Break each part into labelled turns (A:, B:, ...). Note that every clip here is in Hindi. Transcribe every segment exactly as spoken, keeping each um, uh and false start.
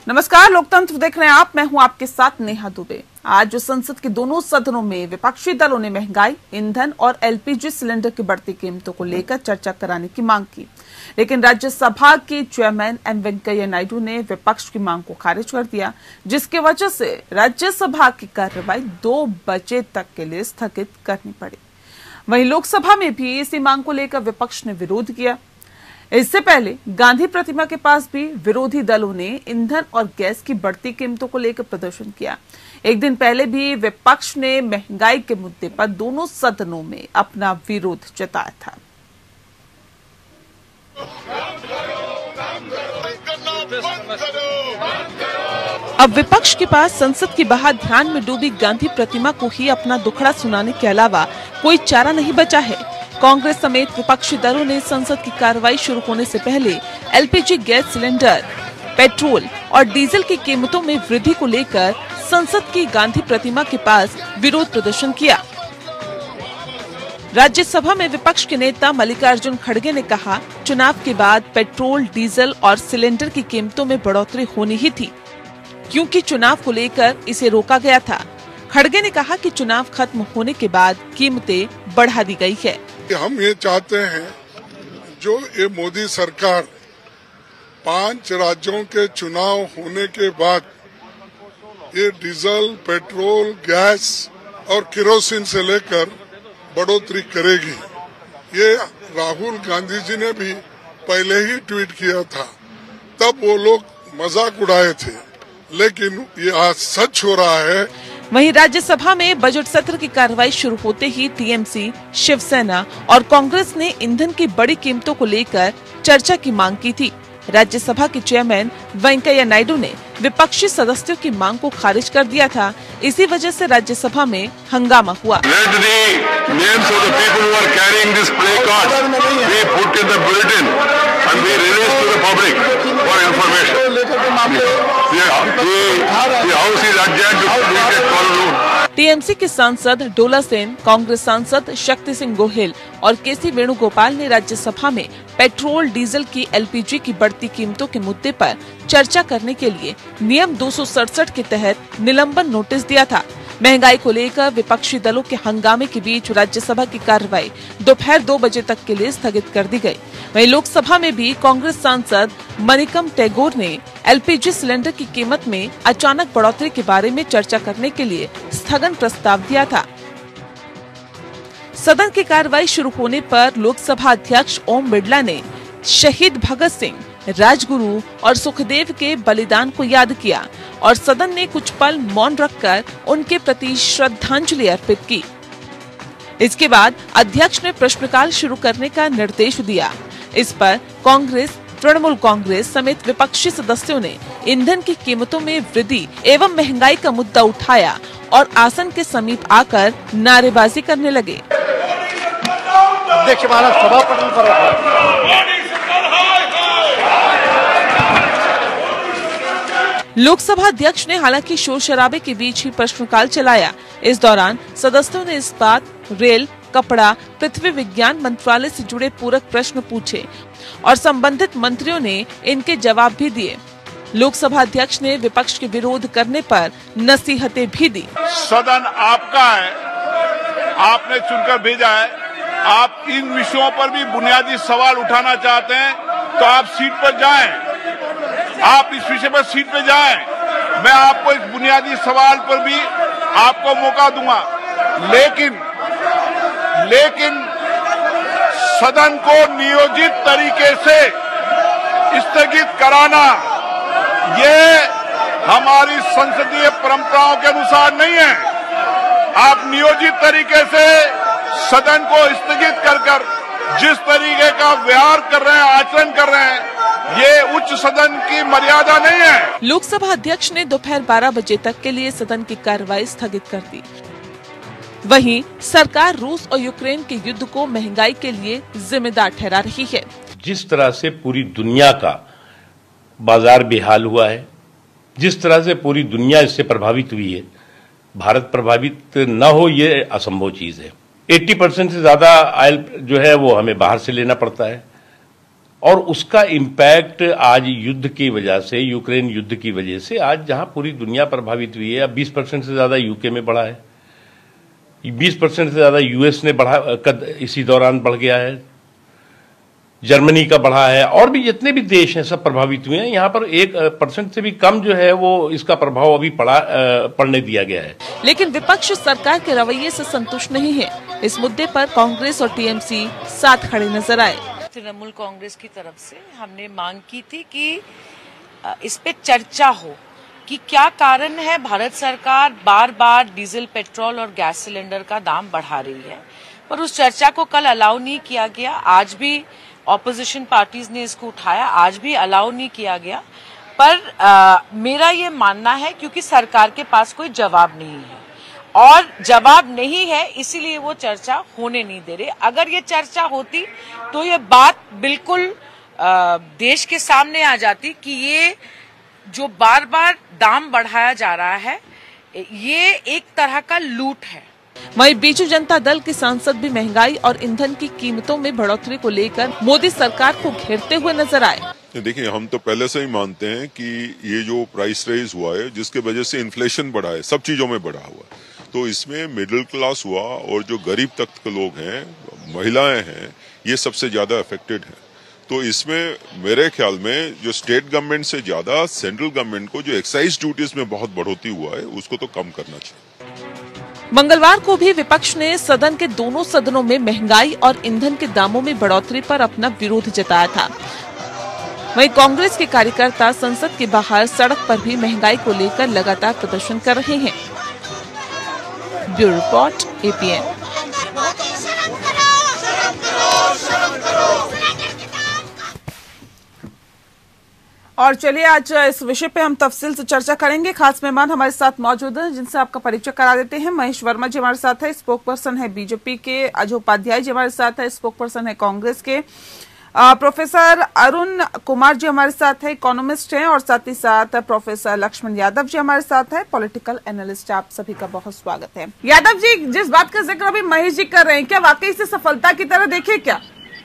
A: नमस्कार, लोकतंत्र देख रहे हैं आप। मैं हूं आपके साथ नेहा दुबे। आज जो संसद के दोनों सदनों में विपक्षी दलों ने महंगाई, ईंधन और एलपीजी सिलेंडर की बढ़ती कीमतों को लेकर चर्चा कराने की मांग की, लेकिन राज्यसभा के चेयरमैन एम वेंकैया नायडू ने विपक्ष की मांग को खारिज कर दिया, जिसकी वजह से राज्यसभा की कार्रवाई दो बजे तक के लिए स्थगित करनी पड़ी। वहीं लोकसभा में भी इसी मांग को लेकर विपक्ष ने विरोध किया। इससे पहले गांधी प्रतिमा के पास भी विरोधी दलों ने ईंधन और गैस की बढ़ती कीमतों को लेकर प्रदर्शन किया। एक दिन पहले भी विपक्ष ने महंगाई के मुद्दे पर दोनों सदनों में अपना विरोध जताया था। अब विपक्ष के पास संसद के बाहर ध्यान में डूबी गांधी प्रतिमा को ही अपना दुखड़ा सुनाने के अलावा कोई चारा नहीं बचा है। कांग्रेस समेत विपक्षी दलों ने संसद की कार्रवाई शुरू होने से पहले एलपीजी गैस सिलेंडर, पेट्रोल और डीजल की कीमतों में वृद्धि को लेकर संसद की गांधी प्रतिमा के पास विरोध प्रदर्शन किया। राज्यसभा में विपक्ष के नेता मल्लिकार्जुन खड़गे ने कहा, चुनाव के बाद पेट्रोल, डीजल और सिलेंडर की कीमतों में बढ़ोतरी होनी ही थी, क्योंकि चुनाव को लेकर इसे रोका गया था। खड़गे ने कहा कि चुनाव खत्म होने के बाद कीमतें बढ़ा दी गई है।
B: हम ये चाहते हैं, जो ये मोदी सरकार पांच राज्यों के चुनाव होने के बाद ये डीजल, पेट्रोल, गैस और केरोसिन से लेकर बढ़ोतरी करेगी। ये राहुल गांधी जी ने भी पहले ही ट्वीट किया था, तब वो लोग मजाक उड़ाए थे, लेकिन ये आज सच हो रहा है।
A: वहीं राज्यसभा में बजट सत्र की कार्रवाई शुरू होते ही टीएमसी, शिवसेना और कांग्रेस ने ईंधन की बड़ी कीमतों को लेकर चर्चा की मांग की थी। राज्यसभा के चेयरमैन वेंकैया नायडू ने विपक्षी सदस्यों की मांग को खारिज कर दिया था। इसी वजह से राज्यसभा में हंगामा हुआ। टीएमसी के सांसद डोला सेन, कांग्रेस सांसद शक्ति सिंह गोहिल और केसी वेणुगोपाल ने राज्यसभा में पेट्रोल, डीजल की एलपीजी की बढ़ती कीमतों के मुद्दे पर चर्चा करने के लिए नियम दो सौ सड़सठ के तहत निलंबन नोटिस दिया था। महंगाई को लेकर विपक्षी दलों के हंगामे के बीच राज्यसभा की कार्रवाई दोपहर दो बजे तक के लिए स्थगित कर दी गई। वहीं लोकसभा में भी कांग्रेस सांसद मनिकम टैगोर ने एलपीजी सिलेंडर की कीमत में अचानक बढ़ोतरी के बारे में चर्चा करने के लिए स्थगन प्रस्ताव दिया था। सदन की कार्रवाई शुरू होने पर लोकसभा अध्यक्ष ओम बिरला ने शहीद भगत सिंह, राजगुरु और सुखदेव के बलिदान को याद किया और सदन ने कुछ पल मौन रखकर उनके प्रति श्रद्धांजलि अर्पित की। इसके बाद अध्यक्ष ने प्रश्नकाल शुरू करने का निर्देश दिया। इस पर कांग्रेस, तृणमूल कांग्रेस समेत विपक्षी सदस्यों ने ईंधन की कीमतों में वृद्धि एवं महंगाई का मुद्दा उठाया और आसन के समीप आकर नारेबाजी करने लगे।
C: अध्यक्ष सभापति पर
A: लोकसभा अध्यक्ष ने हालांकि शोर शराबे के बीच ही प्रश्नकाल चलाया। इस दौरान सदस्यों ने इस्पात, रेल, कपड़ा, पृथ्वी विज्ञान मंत्रालय से जुड़े पूरक प्रश्न पूछे और संबंधित मंत्रियों ने इनके जवाब भी दिए। लोकसभा अध्यक्ष ने विपक्ष के विरोध करने पर नसीहतें भी दी।
D: सदन आपका है, आपने चुनकर भेजा है। आप इन विषयों पर भी बुनियादी सवाल उठाना चाहते हैं तो आप सीट पर जाएं। आप इस विषय पर सीट पे जाएं। मैं आपको इस बुनियादी सवाल पर भी आपको मौका दूंगा, लेकिन लेकिन सदन को नियोजित तरीके से स्थगित कराना ये हमारी संसदीय परंपराओं के अनुसार नहीं है। आप नियोजित तरीके से सदन को स्थगित कर कर जिस तरीके का व्यवहार कर रहे हैं, आचरण कर रहे हैं, ये उच्च सदन की मर्यादा नहीं है।
A: लोकसभा अध्यक्ष ने दोपहर बारह बजे तक के लिए सदन की कार्रवाई स्थगित कर दी। वहीं सरकार रूस और यूक्रेन के युद्ध को महंगाई के लिए जिम्मेदार ठहरा रही है।
E: जिस तरह से पूरी दुनिया का बाजार बेहाल हुआ है, जिस तरह से पूरी दुनिया इससे प्रभावित हुई है, भारत प्रभावित न हो ये असंभव चीज है। अस्सी परसेंट से ज्यादा ऑयल जो है वो हमें बाहर से लेना पड़ता है। और उसका इम्पैक्ट आज युद्ध की वजह से, यूक्रेन युद्ध की वजह से आज जहां पूरी दुनिया प्रभावित हुई है, अब बीस परसेंट से ज्यादा यूके में बढ़ा है, बीस परसेंट से ज्यादा यूएस ने बढ़ा, कद इसी दौरान बढ़ गया है, जर्मनी का बढ़ा है, और भी जितने भी देश हैं सब प्रभावित हुए हैं। यहां पर एक परसेंट से भी कम जो है वो इसका प्रभाव अभी पड़ा पड़ने दिया गया है।
A: लेकिन विपक्ष सरकार के रवैये से संतुष्ट नहीं है। इस मुद्दे पर कांग्रेस और टीएमसी साथ खड़े नजर आए।
F: तृणमूल कांग्रेस की तरफ से हमने मांग की थी कि इस पे चर्चा हो कि क्या कारण है भारत सरकार बार बार डीजल, पेट्रोल और गैस सिलेंडर का दाम बढ़ा रही है, पर उस चर्चा को कल अलाउ नहीं किया गया। आज भी ऑपोजिशन पार्टीज ने इसको उठाया, आज भी अलाउ नहीं किया गया। पर आ, मेरा ये मानना है क्योंकि सरकार के पास कोई जवाब नहीं है और जवाब नहीं है इसीलिए वो चर्चा होने नहीं दे रहे। अगर ये चर्चा होती तो ये बात बिल्कुल आ, देश के सामने आ जाती कि ये जो बार बार दाम बढ़ाया जा रहा है ये एक तरह का लूट है।
A: वहीं बीजू जनता दल के सांसद भी महंगाई और ईंधन की कीमतों में बढ़ोतरी को लेकर मोदी सरकार को घेरते हुए नजर आए।
G: देखिए, हम तो पहले से ही मानते हैं कि ये जो प्राइस रेज हुआ है जिसके वजह से इन्फ्लेशन बढ़ा है, सब चीजों में बढ़ा हुआ है, तो इसमें मिडिल क्लास हुआ और जो गरीब तबके के लोग हैं, महिलाएं हैं, ये सबसे ज्यादा अफेक्टेड हैं। तो इसमें मेरे ख्याल में जो स्टेट गवर्नमेंट से ज्यादा सेंट्रल गवर्नमेंट को जो एक्साइज ड्यूटीज में बहुत बढ़ोतरी हुआ है उसको तो कम करना चाहिए।
A: मंगलवार को भी विपक्ष ने सदन के दोनों सदनों में महंगाई और ईंधन के दामों में बढ़ोतरी पर अपना विरोध जताया था। वहीं कांग्रेस के कार्यकर्ता संसद के बाहर सड़क पर भी महंगाई को लेकर लगातार प्रदर्शन कर रहे हैं। Bureau report, APN. और चलिए आज इस विषय पे हम तफसील से चर्चा करेंगे। खास मेहमान हमारे साथ मौजूद हैं जिनसे आपका परिचय करा देते हैं। महेश वर्मा जी हमारे साथ है, स्पोक पर्सन है बीजेपी के। अजय उपाध्याय जी हमारे साथ है, स्पोक पर्सन है कांग्रेस के। प्रोफेसर अरुण कुमार जी हमारे साथ है, इकोनॉमिस्ट हैं। और साथ ही साथ प्रोफेसर लक्ष्मण यादव जी हमारे साथ है, पॉलिटिकल एनालिस्ट। आप सभी का बहुत स्वागत है। यादव जी, जिस बात का जिक्र अभी महेश जी कर रहे हैं, क्या वाकई इसे सफलता की तरह देखे क्या?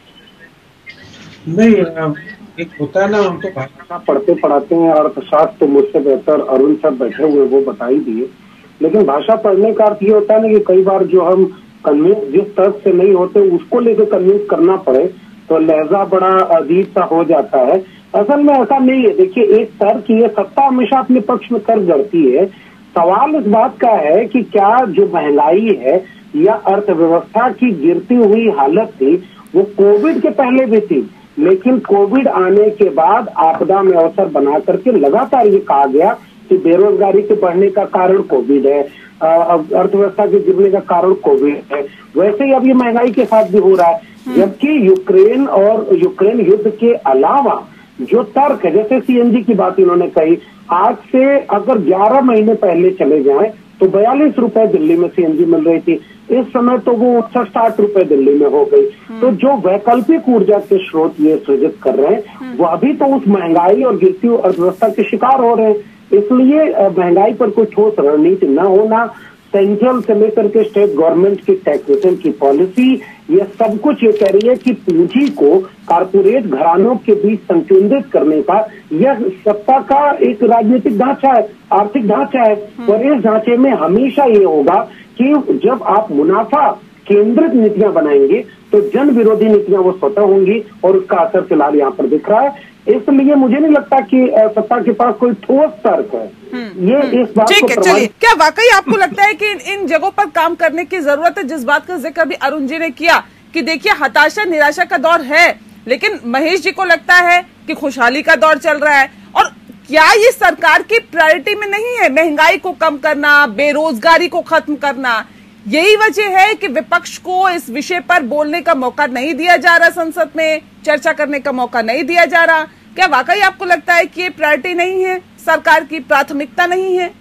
H: नहीं, एक होता है ना, हम तो भाषा पढ़ते पढ़ाते हैं, अर्थशास्त्र तो मुझसे बेहतर अरुण सब बैठे हुए वो बता ही दिए। लेकिन भाषा पढ़ने का अर्थ ये होता है ना कि कई बार जो हम कन्विंस जिस तर्क से नहीं होते उसको लेकर कन्विंस करना पड़े तो लहजा बड़ा अजीब सा हो जाता है। असल में ऐसा नहीं है। देखिए, एक तर्क ये सत्ता हमेशा अपने पक्ष में तर्क गढ़ती है। सवाल इस बात का है कि क्या जो महंगाई है या अर्थव्यवस्था की गिरती हुई हालत थी वो कोविड के पहले भी थी, लेकिन कोविड आने के बाद आपदा में अवसर बना करके लगातार ये कहा गया कि बेरोजगारी के बढ़ने का कारण कोविड है, अर्थव्यवस्था के गिरने का कारण कोविड है। वैसे ही अब ये महंगाई के साथ भी हो रहा है। जबकि यूक्रेन और यूक्रेन युद्ध के अलावा जो तर्क है, जैसे सीएनजी की बात इन्होंने कही, आज से अगर ग्यारह महीने पहले चले जाएं तो बयालीस रुपए दिल्ली में सीएनजी मिल रही थी, इस समय तो वो उनसठ साठ रुपए दिल्ली में हो गई। तो जो वैकल्पिक ऊर्जा के स्रोत ये सृजित कर रहे हैं वो अभी तो उस महंगाई और गिरती हुई अर्थव्यवस्था के शिकार हो रहे हैं। इसलिए महंगाई पर कोई ठोस रणनीति न होना, सेंट्रल से लेकर के स्टेट गवर्नमेंट की टैक्सेशन की पॉलिसी, ये सब कुछ ये कह रही है कि पूंजी को कारपोरेट घरानों के बीच संकेंद्रित करने का यह सत्ता का एक राजनीतिक ढांचा है, आर्थिक ढांचा है। और इस ढांचे में हमेशा ये होगा कि जब आप मुनाफा केंद्रित नीतियां बनाएंगे तो जन विरोधी नीतियां वो स्वतः होंगी और उसका असर फिलहाल यहाँ पर दिख रहा है। इसलिए मुझे नहीं लगता कि सत्ता के पास कोई ठोस तर्क है। ये इस बात को
A: चलिए, क्या वाकई आपको लगता है कि इन, इन जगहों पर काम करने की जरूरत है? जिस बात का जिक्र भी अरुण जी ने किया कि देखिए हताशा निराशा का दौर है, लेकिन महेश जी को लगता है कि खुशहाली का दौर चल रहा है। और क्या ये सरकार की प्रायोरिटी में नहीं है महंगाई को कम करना, बेरोजगारी को खत्म करना? यही वजह है कि विपक्ष को इस विषय पर बोलने का मौका नहीं दिया जा रहा, संसद में चर्चा करने का मौका नहीं दिया जा रहा। क्या वाकई आपको लगता है कि ये प्रायोरिटी नहीं है, सरकार की प्राथमिकता नहीं है?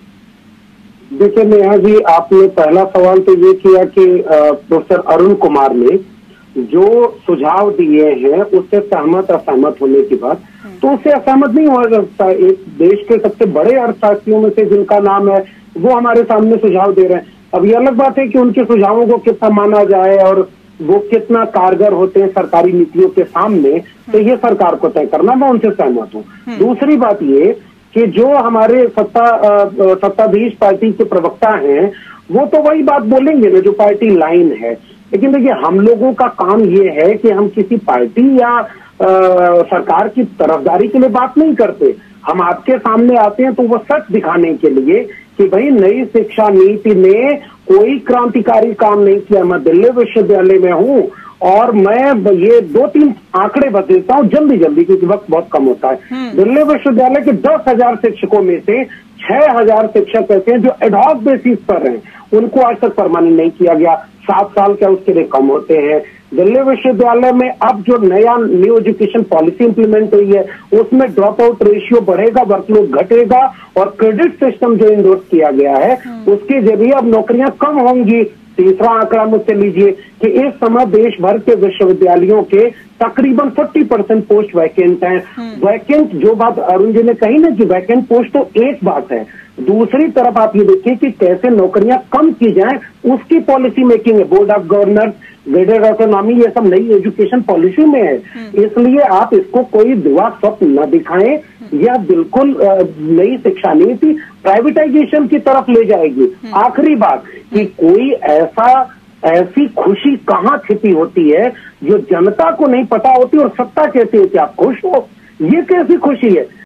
H: देखिए नेहा जी, आपने पहला सवाल तो ये किया कि प्रोफेसर अरुण कुमार ने जो सुझाव दिए हैं उससे सहमत असहमत होने की बात, तो उससे असहमत नहीं हो सकता। एक देश के सबसे बड़े अर्थशास्त्रियों में से जिनका नाम है वो हमारे सामने सुझाव दे रहे हैं। अब ये अलग बात है कि उनके सुझावों को कितना माना जाए और वो कितना कारगर होते हैं सरकारी नीतियों के सामने, तो ये सरकार को तय करना, मैं उनसे सहमत हूँ। दूसरी बात ये कि जो हमारे सत्ता सत्ताधीश पार्टी के प्रवक्ता हैं वो तो वही बात बोलेंगे ना जो पार्टी लाइन है, लेकिन देखिए हम लोगों का काम ये है कि हम किसी पार्टी या आ, सरकार की तरफदारी के लिए बात नहीं करते। हम आपके सामने आते हैं तो वो सच दिखाने के लिए कि भाई नई शिक्षा नीति ने कोई क्रांतिकारी काम नहीं किया। मैं दिल्ली विश्वविद्यालय में हूँ और मैं ये दो तीन आंकड़े बता हूँ जल्दी जल्दी क्योंकि वक्त बहुत कम होता है। दिल्ली विश्वविद्यालय के दस हजार शिक्षकों में से छह हजार शिक्षक ऐसे हैं जो एडहॉक बेसिस पर हैं, उनको आज तक परमानेंट नहीं किया गया। सात साल क्या उसके लिए कम होते हैं। दिल्ली विश्वविद्यालय में अब जो नया न्यू एजुकेशन पॉलिसी इंप्लीमेंट हुई है उसमें ड्रॉप आउट रेशियो बढ़ेगा, वर्कलोड घटेगा और क्रेडिट सिस्टम जो इंडोर्स किया गया है उसके जरिए अब नौकरियां कम होंगी। तीसरा आंकड़ा मुझसे लीजिए कि इस समय देश भर के विश्वविद्यालयों के तकरीबन चालीस परसेंट पोस्ट वैकेंट हैं। वैकेंट जो बात अरुण जी ने कही ना कि वैकेंट पोस्ट तो एक बात है, दूसरी तरफ आप ये देखिए कि कैसे नौकरियां कम की जाएं उसकी पॉलिसी मेकिंग है। Board of governors, graded autonomy, ये सब नई एजुकेशन पॉलिसी में है। इसलिए आप इसको कोई दुआ स्वप्न न दिखाएं, यह बिल्कुल नई शिक्षा नीति प्राइवेटाइजेशन की तरफ ले जाएगी। आखिरी बात कि कोई ऐसा ऐसी खुशी कहाँ छिपी होती है जो जनता को नहीं पता होती और सत्ता कहती है कि आप खुश हो, ये कैसी खुशी है?